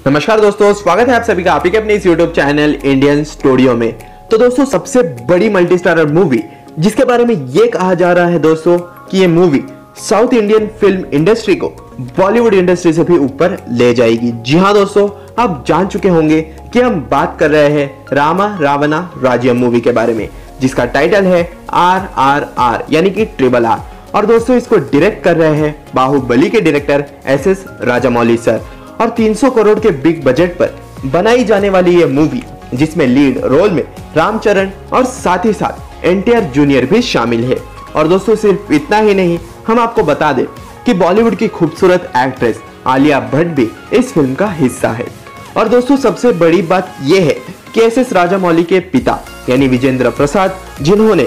नमस्कार दोस्तों, स्वागत है आप सभी का आपके अपने इस YouTube चैनल इंडियन स्टूडियो में। तो दोस्तों, सबसे बड़ी मल्टी स्टारर मूवी जिसके बारे में ये कहा जा रहा है दोस्तों कि ये movie south Indian film industry को बॉलीवुड इंडस्ट्री से भी ऊपर ले जाएगी। जी हाँ दोस्तों, आप जान चुके होंगे कि हम बात कर रहे हैं रामा रावणा राज्यम मूवी के बारे में, जिसका टाइटल है RRR यानी कि RRR। और दोस्तों, इसको डायरेक्ट कर रहे हैं बाहुबली के डायरेक्टर SS राजामौली सर। और 300 करोड़ के बिग बजट पर बनाई जाने वाली ये मूवी, जिसमें लीड रोल में रामचरण और साथ ही साथ NTR जूनियर भी शामिल है। और दोस्तों, सिर्फ इतना ही नहीं, हम आपको बता दें कि बॉलीवुड की खूबसूरत एक्ट्रेस आलिया भट्ट भी इस फिल्म का हिस्सा है। और दोस्तों, सबसे बड़ी बात यह है कि SS राजामौली के पिता यानी विजेंद्र प्रसाद, जिन्होंने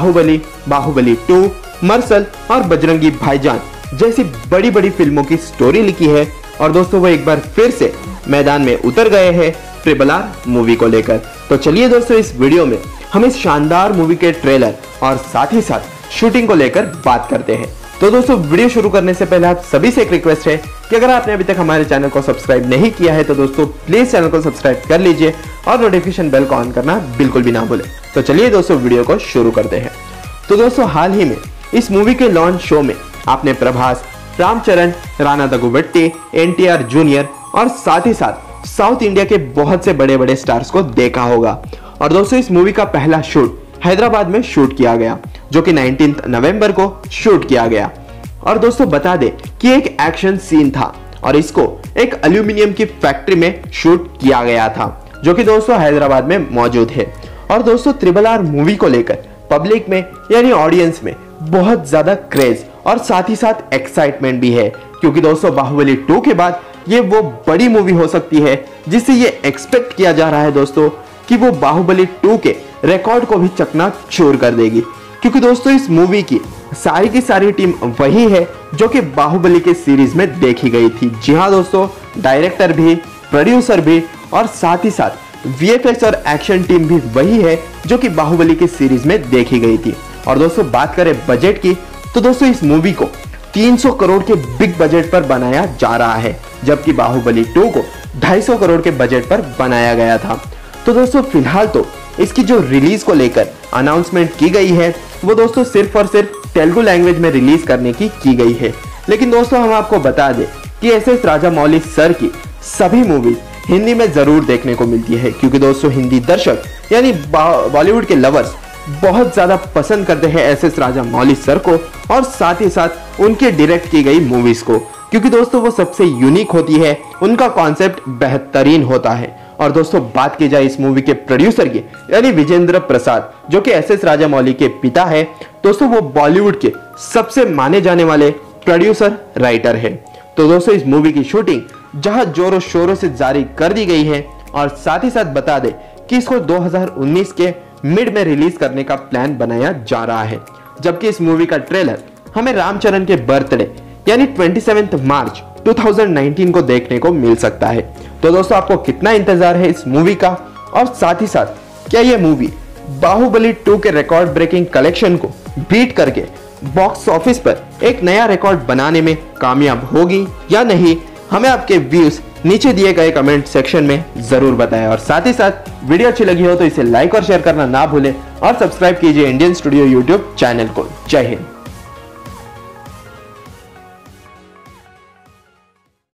बाहुबली 2, मर्सल और बजरंगी भाईजान जैसी बड़ी बड़ी फिल्मों की स्टोरी लिखी है। और दोस्तों, वो एक बार फिर से मैदान में उतर गए हैं RRR मूवी को लेकर। तो चलिए दोस्तों, इस वीडियो में हम इस शानदार मूवी के ट्रेलर और साथ ही साथ शूटिंग को लेकर बात करते हैं। तो दोस्तों, वीडियो शुरू करने से पहले आप सभी से एक रिक्वेस्ट है कि अगर आपने अभी तक हमारे चैनल को सब्सक्राइब नहीं किया है तो दोस्तों प्लीज चैनल को सब्सक्राइब कर लीजिए और नोटिफिकेशन बेल को ऑन करना बिल्कुल भी ना भूलें। तो चलिए दोस्तों, वीडियो को शुरू करते हैं। तो दोस्तों, हाल ही में इस मूवी के लॉन्च शो में आपने प्रभास, रामचरण, राणा दगुबट्टी, NTR जूनियर और साथ ही साथ साउथ इंडिया के बहुत से बड़े बड़े स्टार्स को देखा होगा। और दोस्तों, इस मूवी का पहला शूट हैदराबाद में शूट किया गया, जो कि 19 नवंबर को शूट किया गया। और दोस्तों, बता दें कि एक एक्शन सीन था और इसको एक एल्यूमिनियम की फैक्ट्री में शूट किया गया था, जो कि दोस्तों हैदराबाद में मौजूद है। और दोस्तों, RRR मूवी को लेकर पब्लिक में यानी ऑडियंस में बहुत ज्यादा क्रेज और साथ ही साथ एक्साइटमेंट भी है, क्योंकि दोस्तों बाहुबली 2 के बाद ये वो बड़ी मूवी हो सकती है जिससे ये एक्सपेक्ट किया जा रहा है दोस्तों कि वो बाहुबली 2 के रिकॉर्ड को भी चकनाचूर कर देगी। क्योंकि दोस्तों, इस मूवी की सारी टीम वही है जो कि बाहुबली के सीरीज में देखी गई थी। जी हाँ दोस्तों, डायरेक्टर भी, प्रोड्यूसर भी और साथ ही साथ VFX और एक्शन टीम भी वही है जो कि बाहुबली के सीरीज में देखी गई थी। और दोस्तों, बात करें बजट की, तो दोस्तों इस मूवी को 300 करोड़ के बिग बजट पर बनाया जा रहा है, जबकि बाहुबली 2 को 250 करोड़ के बजट पर बनाया गया था। तो दोस्तों, फिलहाल तो इसकी जो रिलीज को लेकर अनाउंसमेंट की गई है वो दोस्तों सिर्फ और सिर्फ तेलुगु लैंग्वेज में रिलीज करने की गई है। लेकिन दोस्तों, हम आपको बता दें कि SS राजामौली सर की सभी मूवीज हिंदी में जरूर देखने को मिलती है, क्योंकि दोस्तों हिंदी दर्शक यानी बॉलीवुड के लवर्स बहुत ज्यादा पसंद करते हैं SS राजामौली सर को और साथ ही साथ उनके डायरेक्ट की गई मूवीज को, क्योंकि दोस्तों वो सबसे यूनिक होती है, उनका कॉन्सेप्ट बेहतरीन होता है। और दोस्तों, बात की जाए इस मूवी के प्रोड्यूसर की यानी विजेंद्र प्रसाद, जो कि SS राजामौली के पिता है, दोस्तों वो बॉलीवुड के सबसे माने जाने वाले प्रोड्यूसर राइटर है। तो दोस्तों, इस मूवी की शूटिंग जहां जोरों शोरों से जारी कर दी गई है और साथ ही साथ बता दे कि इसको 2019 के मिड में रिलीज करने का प्लान बनाया जा रहा है, जबकि इस मूवी का ट्रेलर हमें रामचरण के बर्थडे यानी 27 मार्च 2019 को देखने को मिल सकता है। तो दोस्तों, आपको कितना इंतजार है इस मूवी का, और साथ ही साथ क्या ये मूवी बाहुबली 2 के रिकॉर्ड ब्रेकिंग कलेक्शन को बीट करके बॉक्स ऑफिस पर एक नया रिकॉर्ड बनाने में कामयाब होगी या नहीं, हमें आपके व्यूज नीचे दिए गए कमेंट सेक्शन में जरूर बताएं। और साथ ही साथ वीडियो अच्छी लगी हो तो इसे लाइक और शेयर करना ना भूलें और सब्सक्राइब कीजिए इंडियन स्टूडियो YouTube चैनल को। जय हिंद।